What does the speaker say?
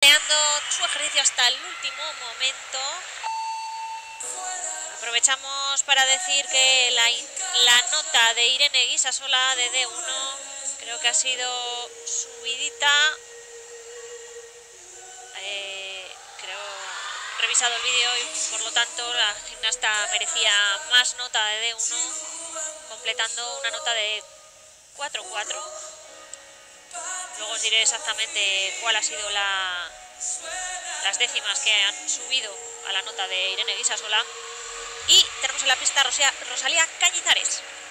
planeando su ejercicio hasta el último momento. Aprovechamos para decir que la nota de Irene Guisasola de D1 creo que ha sido subidita. Creo revisado el vídeo y por lo tanto la gimnasta merecía más nota de D1, completando una nota de 4,4. Luego os diré exactamente cuál ha sido las décimas que han subido a la nota de Irene Guisasola. Y tenemos en la pista Rosalía Cañizares.